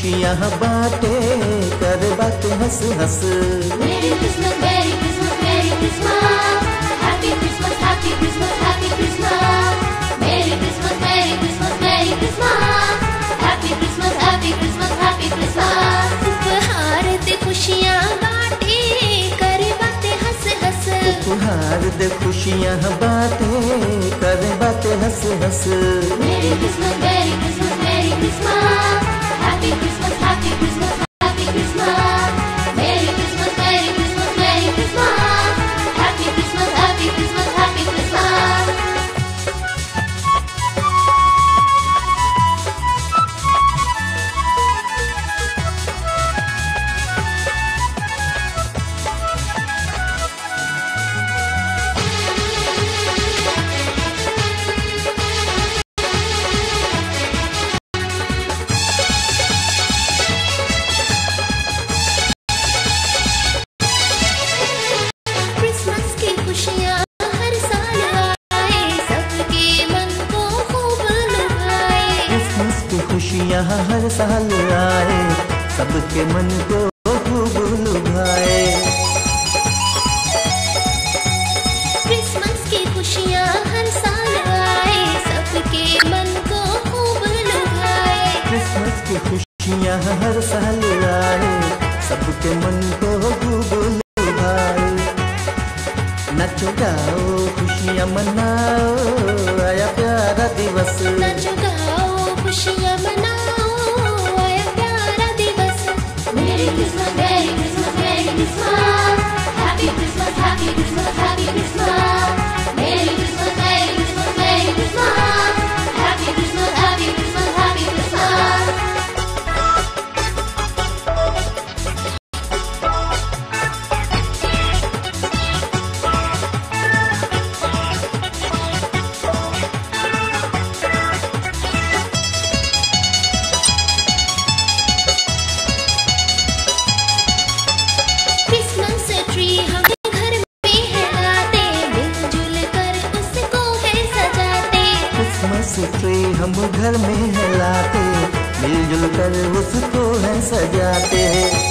खुशियाँ बाटे कर बातें हंस हंस। मेरी Christmas, merry Christmas, merry Christmas, happy Christmas, happy Christmas, happy Christmas. Merry Christmas, merry Christmas, merry Christmas, happy Christmas, happy Christmas, happy Christmas. उपहार दे खुशियाँ बाटे कर बातें हंस हंस। उपहार दे खुशियाँ बाटे कर बातें हंस हंस। मेरी Christmas, merry Christmas, merry Christmas, happy Christmas, happy Christmas, happy Christmas. Merry Christmas, merry Christmas, merry Christmas, happy Christmas, happy Christmas, happy Christmas. Christmas की खुशियाँ हर साल आए सबके मन को खूब लुभाए। क्रिसमस की खुशियाँ हर साल आए सबके मन को खूब लुभाए। क्रिसमस की खुशियाँ हर साल आए सबके मन को खूब लुभाए। क्रिसमस की खुशियाँ हर साल आए सबके मन को खूब लुभाए। नचो गाओ खुशियाँ मनाओ आया प्यारा दिवस। नाचो गाओ खुशियाँ मनाओ आया प्यारा दिवस। मेरी Christmas, merry Christmas, merry Christmas, happy Christmas, happy Christmas, happy Christmas. Merry Christmas, merry Christmas, merry Christmas, happy Christmas, happy Christmas, happy Christmas. Christmas tree हम घर में है लाते मिलजुल कर उसको है सजाते। क्रिसमस ट्री हम घर में है लाते मिलजुल कर उसको है सजाते।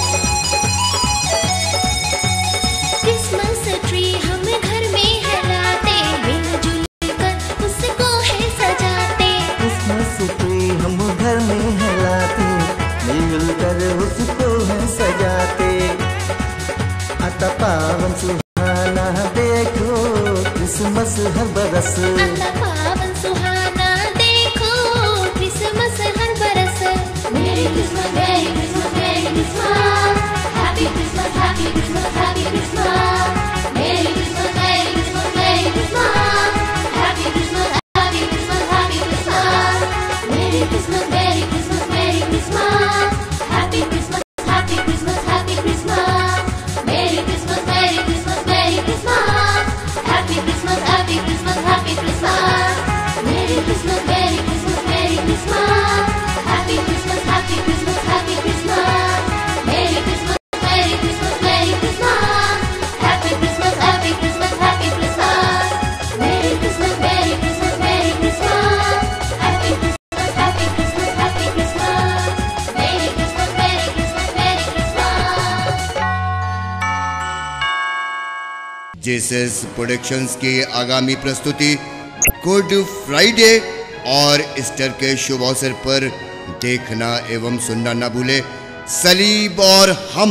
क्रिसमस ट्री हम घर में है लाते मिलजुल कर उसको है सजाते। क्रिसमस ट्री हम घर में है लाते मिलजुल कर उसको है सजाते। आता पावन सुहाना देखो क्रिसमस हर बरस। आता पावन सुहाना देखो क्रिसमस हर बरस। मेरी Christmas, merry Christmas, merry Christmas, happy Christmas, happy Christmas, happy Christmas. Merry Christmas, merry Christmas, merry Christmas, happy Christmas, happy Christmas, happy Christmas. Merry Christmas, merry Christmas, merry Christmas, happy Christmas, happy Christmas, happy Christmas. Merry Christmas, merry Christmas, merry Christmas, happy Christmas, happy Christmas, happy Christmas. Merry Christmas, merry Christmas, merry Christmas, happy Christmas, happy Christmas, happy Christmas. Merry Christmas, merry Christmas, merry Christmas, happy Christmas, happy Christmas, happy Christmas. Merry Christmas, merry Christmas, merry Christmas, happy Christmas, happy Christmas, happy Christmas. Merry Christmas, merry Christmas, merry Christmas. Jesus productions की आगामी प्रस्तुति good Friday और Easter के शुभ अवसर पर देखना एवं सुनना न भूले सलीब और हम।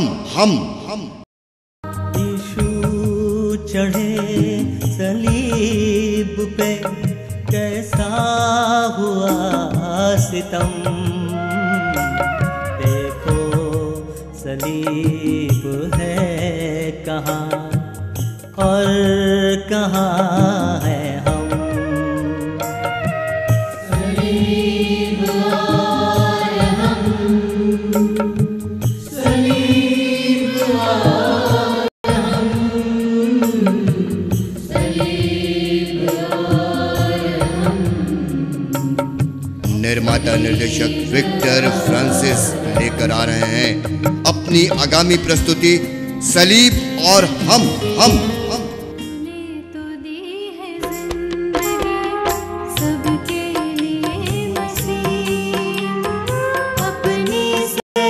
यीशु चढ़े सलीब पे कैसा हुआ सितम। देखो सलीब है कहाँ और कहाँ है हम। निर्माता निर्देशक विक्टर फ्रांसिस लेकर आ रहे हैं अपनी आगामी प्रस्तुति सलीब और हम। सबके लिए मसीह अपनी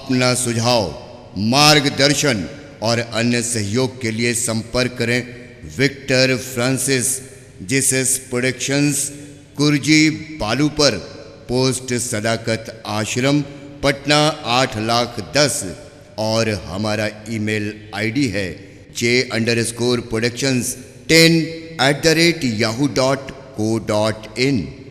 अपना सुझाव, मार्गदर्शन और अन्य सहयोग के लिए संपर्क करें Victor Francis, Jesus productions, Kurji Balu पर, पोस्ट सदाकत आश्रम, पटना 8,10,000 और हमारा ईमेल आईडी है j_productions10@yahoo.co.in।